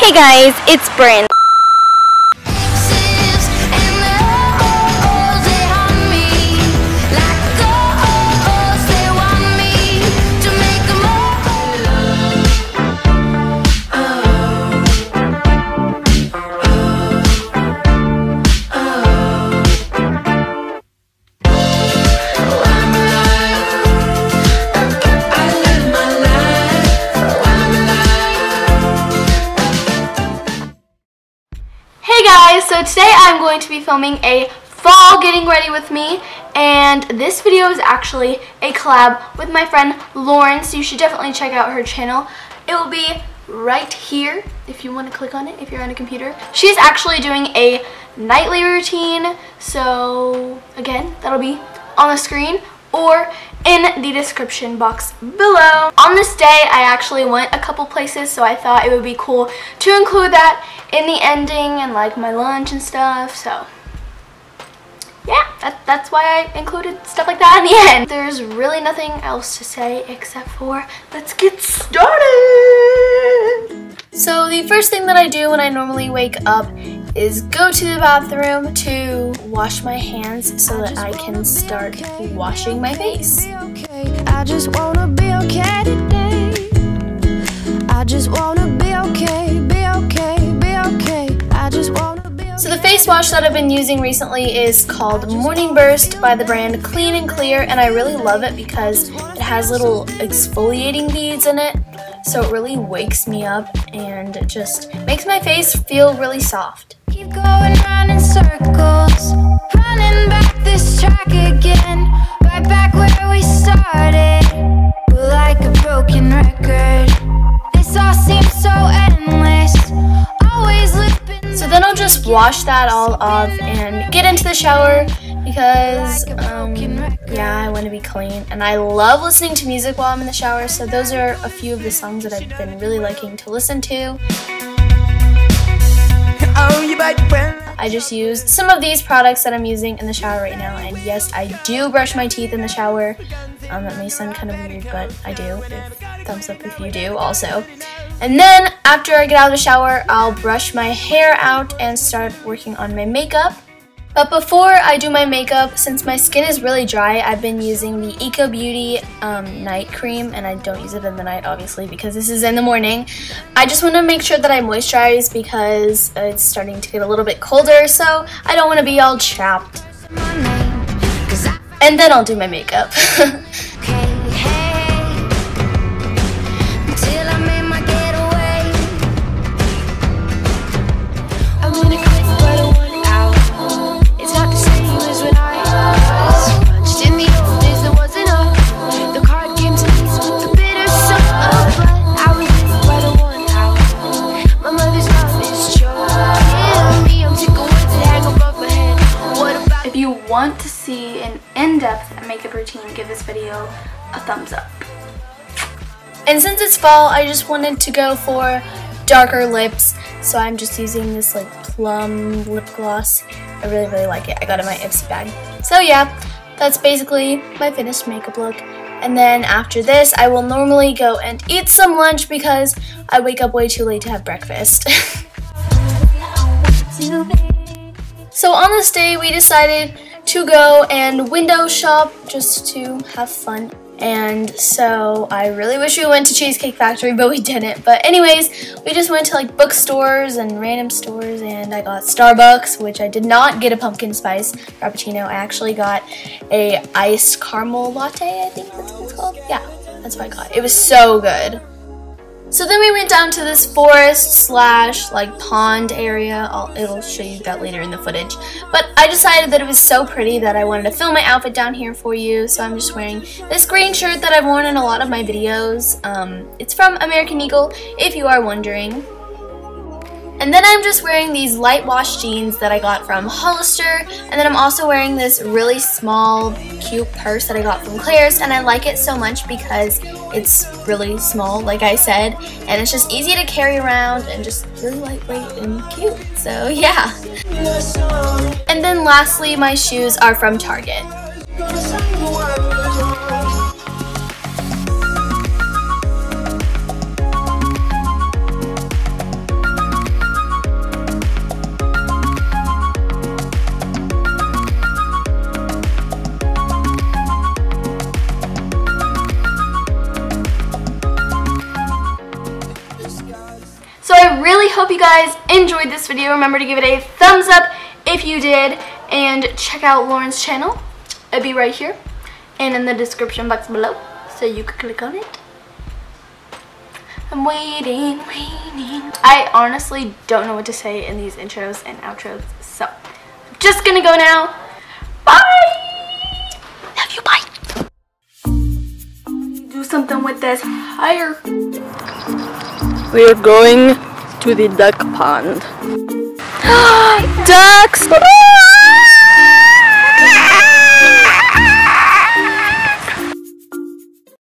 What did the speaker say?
Hey guys, it's Bryn. So today I'm going to be filming a fall getting ready with me, and this video is actually a collab with my friend Lauren, so you should definitely check out her channel. It will be right here if you want to click on it if you're on a computer. She's actually doing a nightly routine, so again, that'll be on the screen or in the description box below. On this day, I actually went a couple places, so I thought it would be cool to include that in the ending and like my lunch and stuff. So yeah, that's why I included stuff like that in the end. There's really nothing else to say except for let's get started. So the first thing that I do when I normally wake up is go to the bathroom to wash my hands so that I can start washing my face. I just wanna be okay today. I just wanna be okay, be okay, be okay. I just wanna be okay. So the face wash that I've been using recently is called Morning Burst by the brand Clean and Clear, and I really love it because it has little exfoliating beads in it. So it really wakes me up and just makes my face feel really soft. Keep going round in circles, running back this track again, right back where we started. We're like a broken record. This all seems so endless. Always living. So then I'll just wash that all off and get into the shower because yeah, I want to be clean, and I love listening to music while I'm in the shower, so those are a few of the songs that I've been really liking to listen to. I just used some of these products that I'm using in the shower right now, and yes, I do brush my teeth in the shower. That may sound kind of weird, but I do. Thumbs up if you do also. And then after I get out of the shower, I'll brush my hair out and start working on my makeup. But before I do my makeup, since my skin is really dry, I've been using the Eco Beauty night cream, and I don't use it in the night obviously because this is in the morning. I just want to make sure that I moisturize because it's starting to get a little bit colder, so I don't want to be all chapped. And then I'll do my makeup. Want to see an in-depth makeup routine, give this video a thumbs up. And since it's fall, I just wanted to go for darker lips, so I'm just using this like plum lip gloss. I really like it. I got it in my Ipsy bag. So yeah, that's basically my finished makeup look. And then after this, I will normally go and eat some lunch because I wake up way too late to have breakfast. So on this day, we decided to go and window shop just to have fun. And so I really wish we went to Cheesecake Factory, but we didn't. But anyways, we just went to like bookstores and random stores, and I got Starbucks, which I did not get a pumpkin spice frappuccino. I actually got a iced caramel latte, I think that's what it's called. Yeah, that's what I got. It was so good. So then we went down to this forest slash like pond area. It'll show you that later in the footage. But I decided that it was so pretty that I wanted to film my outfit down here for you. So I'm just wearing this green shirt that I've worn in a lot of my videos. It's from American Eagle, if you are wondering. And then I'm just wearing these light wash jeans that I got from Hollister, and then I'm also wearing this really small, cute purse that I got from Claire's, and I like it so much because it's really small, like I said, and it's just easy to carry around and just really lightweight and cute, so yeah. And then lastly, my shoes are from Target. So I really hope you guys enjoyed this video. Remember to give it a thumbs up if you did, and check out Lauren's channel. It'll be right here and in the description box below, so you can click on it. I'm waiting. I honestly don't know what to say in these intros and outros, so I'm just gonna go now. Bye! Love you, bye! Do something with this hair. We're going to the duck pond. Ducks!